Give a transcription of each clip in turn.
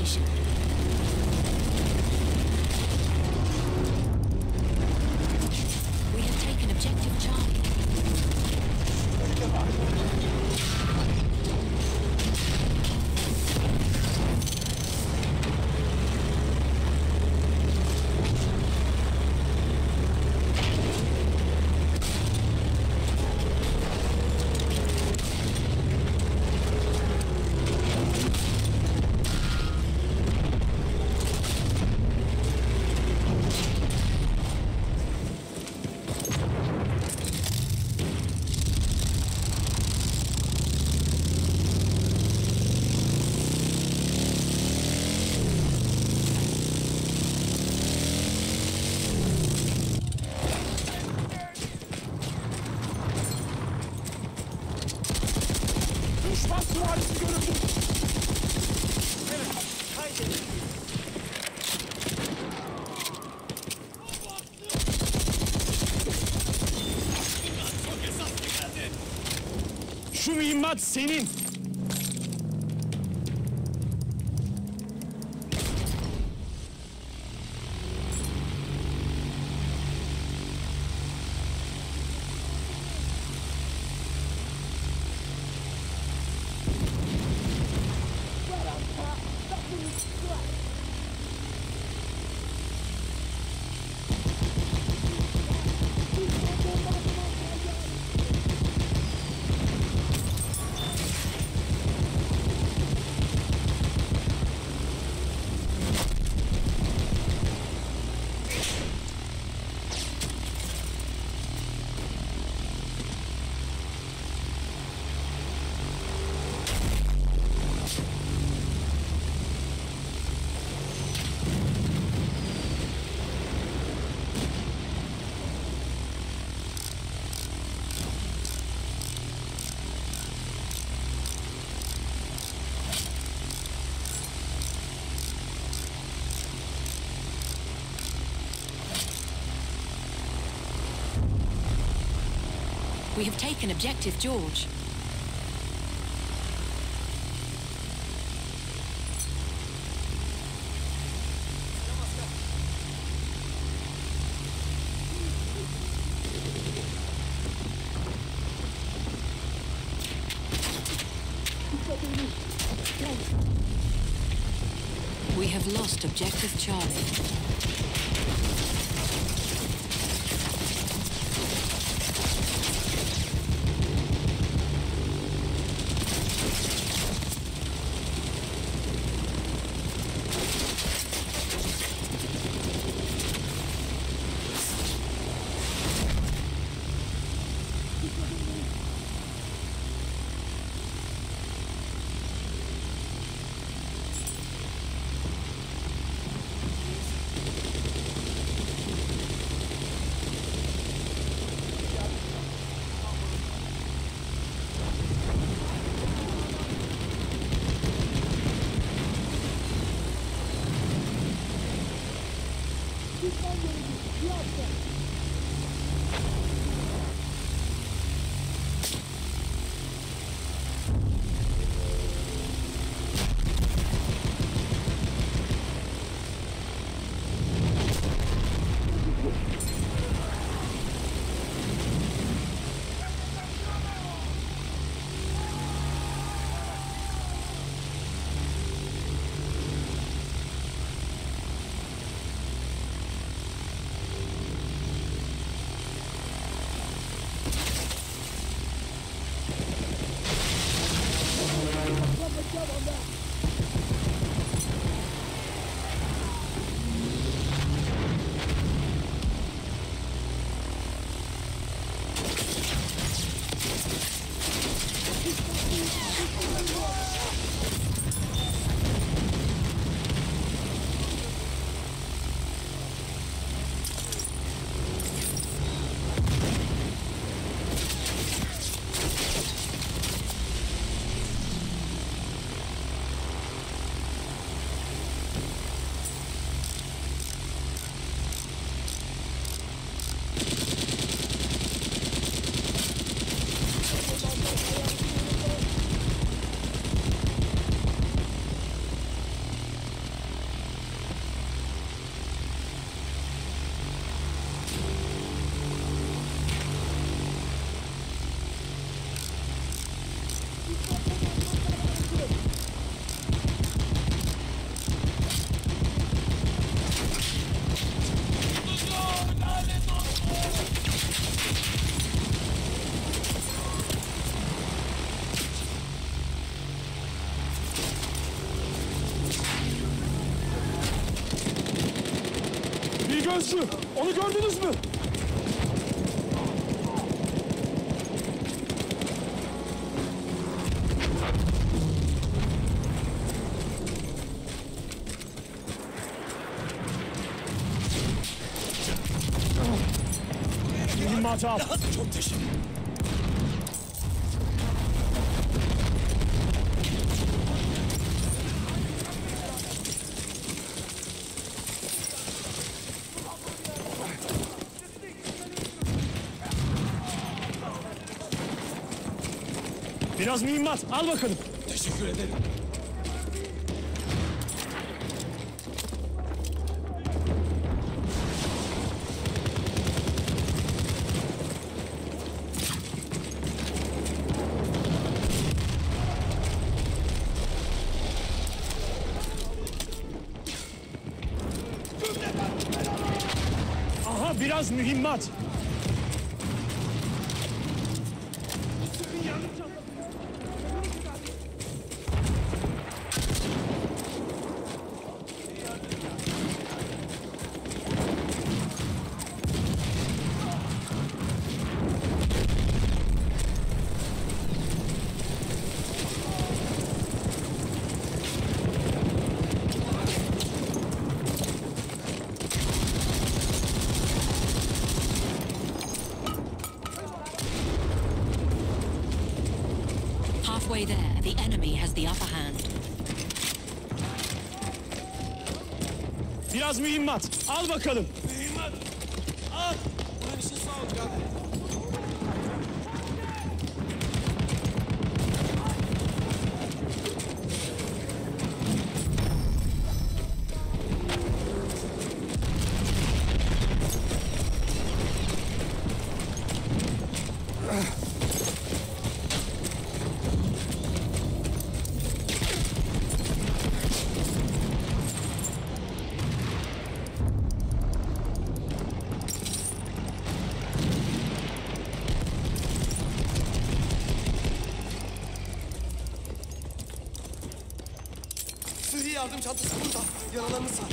location. We have taken objective Charlie. Düşman süvarisi görüldü. Evet, kaydedin. Çok esaslı geldi. Şu mühimmat senin. We have taken objective George. We have lost objective Charlie. gözcü. Onu gördünüz mü? Mühimmatı al. Çok teşekkür ederim. Biraz mühimmat. Al bakalım. Teşekkür ederim. Aha biraz mühimmat. Halfway there, the enemy has the upper hand. Biraz mühimmat. Al bakalım. Mühimmat. Al. Bunun için sağ ol birader. Sıhhi yardım çantası burada. Yaralarını sar.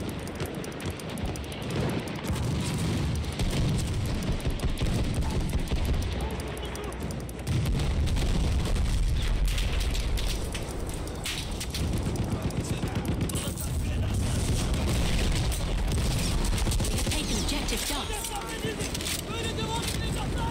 We have taken objective Duff. Böyle devam edecekler.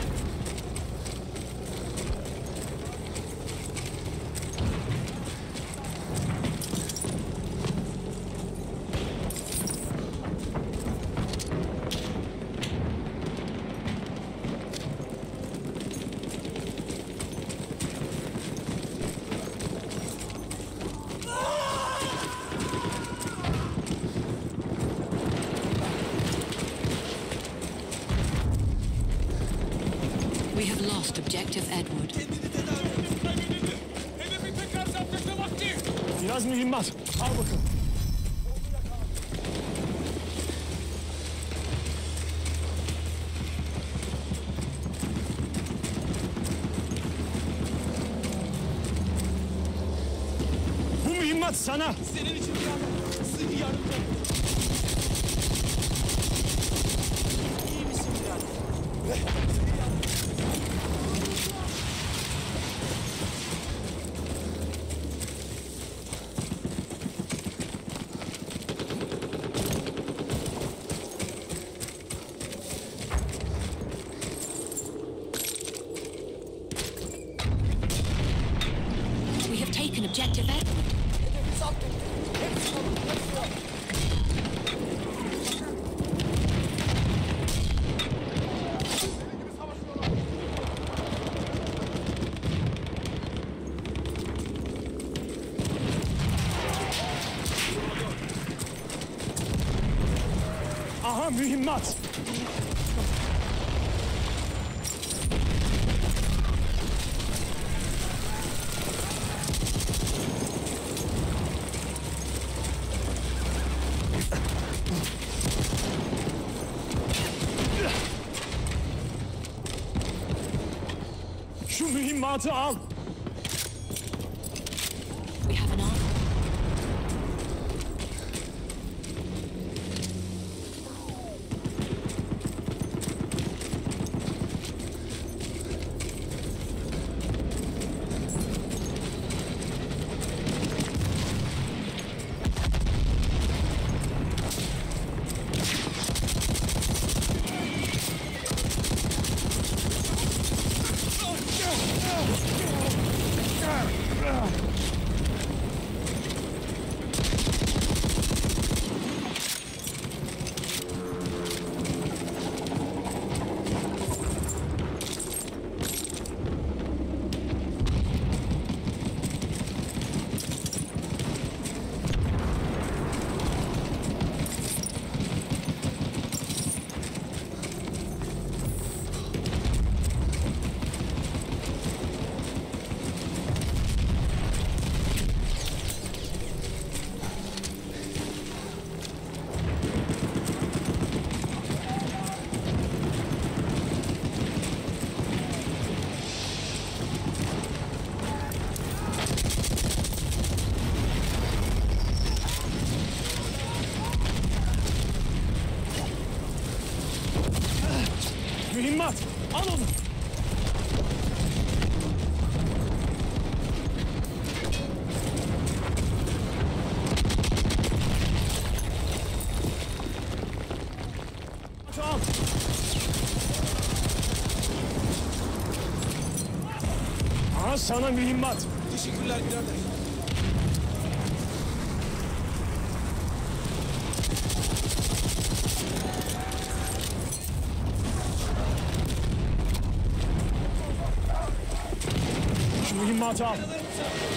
We have lost objective Edward. Kendini tedavi et. Hedefi tekrar zapt etme vakti. Biraz mühimmat. Al bakalım. Bu mühimmat sana. Senin için birader. Sıhhi yardım çantası. İyi misin birader? We have taken objective Edward. Hedefi zapt et. Hepsi kalın. Hepsi kalın. Aha mühimmat. Şu mühimmatı al. We have an arm. Mühimmat! Al onu! Al! Aha sana mühimmat! Teşekkürler birader. Şu mühimmatı al!